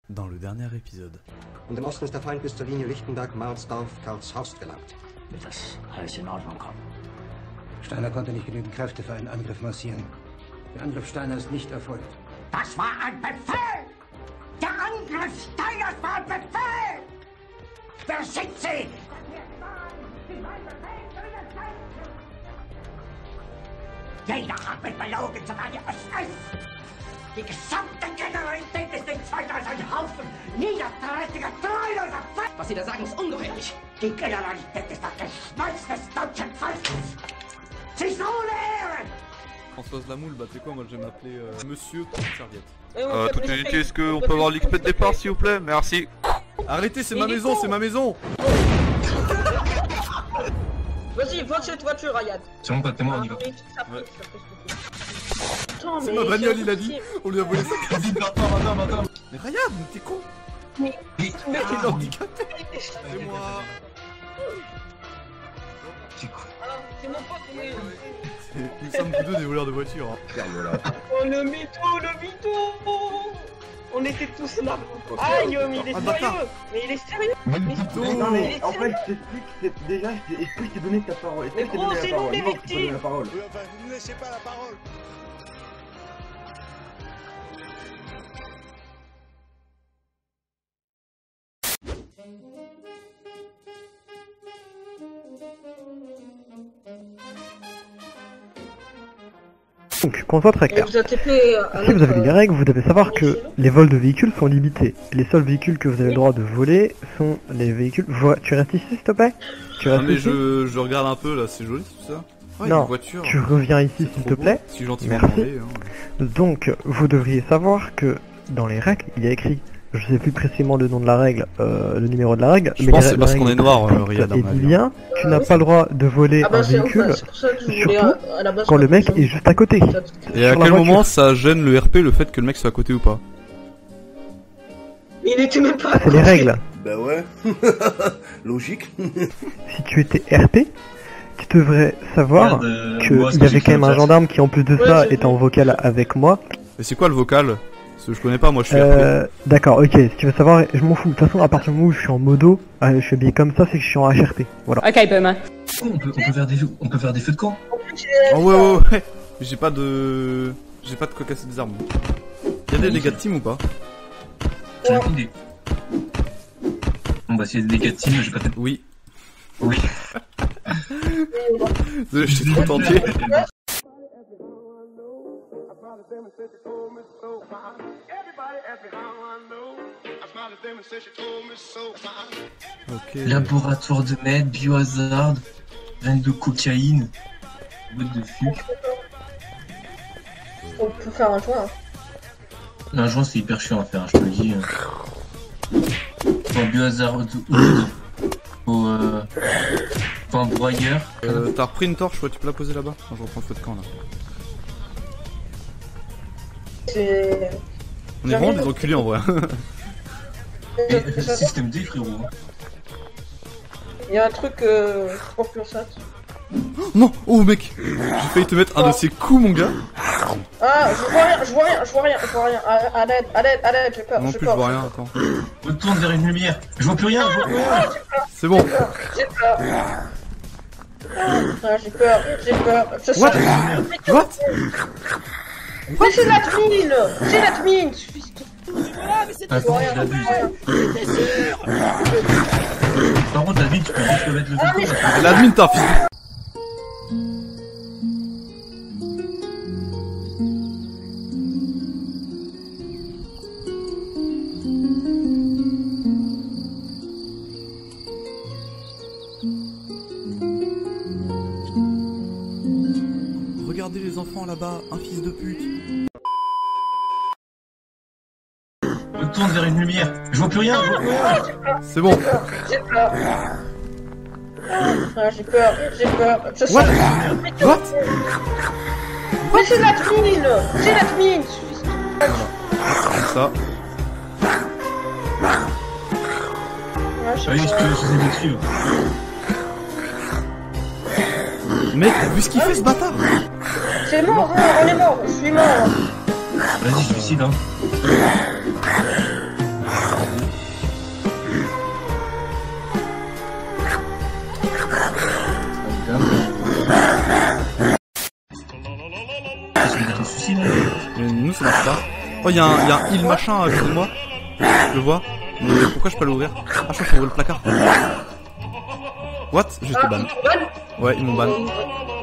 Dans le dernier épisode. Und im Osten ist der Feind bis zur Linie Lichtenberg-Marsdorf, Karlshorst gelangt. Wird das alles in Ordnung kommen? Steiner konnte nicht genügend Kräfte für einen Angriff massieren. Der Angriff Steiner ist nicht erfolgt. Das war ein Befehl! Der Angriff Steiners war ein Befehl! Wer schickt sie? Jeder hat mich belogen, sogar die SS! Die gesamte Generalität ist nichts weiter als ein Haufen niederträchtiger, treuloser Feind! Was Sie da sagen, ist ungeheuerlich. Die Generalität ist das Geschmolz des deutschen Volkes! Sie ist ohne Ehre! Françoise Lamoule, bah tu sais quoi, moi je vais m'appeler Monsieur Serviette. Toute unité, est-ce qu'on peut avoir l'XP de départ s'il vous plaît? Merci. Arrêtez, c'est ma maison, c'est ma maison. Vas-y, va chez toi, tu Rayad. C'est bon, t'es moi, on y va. C'est ma bagnole, il a dit. On lui a volé ça. Attends. Mais Rayad, mais t'es con. Mais t'es handicapé. C'est moi. C'est quoi? c'est mon pote, oui. Nous sommes tous deux des voleurs de voitures. Hein. Oh le mytho. On était tous là. Aïe, mais il est sérieux. Mais il est sérieux. Non mais en fait je t'explique, déjà est-ce que je t'ai donné ta parole? Est-ce que je t'ai donné la parole? Non, tu peux donner la parole. Oui, enfin, vous ne laissez pas la parole. Donc, qu'on soit très clair. Si vous avez des règles, vous devez savoir que les vols de véhicules sont limités. Les seuls véhicules que vous avez le droit de voler sont les véhicules... Tu restes ici s'il te plaît? Tu restes mais ici je regarde un peu là, c'est joli tout ça. Ouais, non, voiture, tu reviens ici s'il te plaît. Si gentiment merci. Demandé, hein. Donc, vous devriez savoir que dans les règles, il y a écrit... Je sais plus précisément le nom de la règle, le numéro de la règle. Je pense que c'est parce qu'on est noir, Riyad. Et dit bien, tu n'as pas le droit de voler un véhicule, surtout quand le mec est juste à côté. Et à quel moment ça gêne le RP le fait que le mec soit à côté ou pas? Il était même pas à côté. C'est les règles. Bah ouais. Logique. Si tu étais RP, tu devrais savoir qu'il y avait quand même un gendarme qui en plus de ça était en vocal avec moi. Et c'est quoi le vocal? Parce que je connais pas, moi je suis RP. D'accord, ok, si tu veux savoir, je m'en fous. De toute façon, à partir du moment où je suis en modo, je suis habillé comme ça, c'est que je suis en HRP. Voilà. Ok, Bema. On peut faire des feux de camp. Oh ouais. J'ai pas de quoi casser des armes. Y'a des dégâts de team ou pas? J'ai aucune idée. Bon bah s'il y a des dégâts de team, j'ai pas de... Oui. Oui. Je suis tout entier. Okay. Laboratoire de meth, biohazard, veine de cocaïne, boîte de fuc. On peut faire un joint. Un joint c'est hyper chiant à faire, je te le dis. Pour biohazard au un broyeur. T'as repris une torche, ouais, tu peux la poser là-bas. Je reprends le feu de camp là. On est vraiment des enculés en vrai. Système D frérot. Il y a un truc propulsat. Non, oh mec, j'ai failli te mettre un de ces coups mon gars. Ah, je vois rien. Arrête, j'ai peur. Non plus je vois rien, attends. Retourne vers une lumière, je vois plus rien. C'est bon. J'ai peur. Ah, j'ai peur. What? Mais c'est l'admin. Attends, je l'abuse. Par contre, l'admin, tu peux juste le mettre le feu. L'admin, t'as fini. Regardez les enfants là-bas, un fils de pute. Retourne vers une lumière, je vois plus rien. C'est bon. J'ai peur. Ah, j'ai peur. What? Mais c'est l'admin. Comme ça. Oui, je m'excuse. Mec, t'as vu ce qu'il fait ce bâtard? C'est mort, on est mort, je suis mort. Vas-y, je suicide, hein. marche pas. Oh, y'a un heal machin à côté de moi. Je le vois. Mais pourquoi je peux l'ouvrir? Ah, je crois qu'il faut ouvrir le placard. What? J'étais ban. Ouais, ils m'ont ban.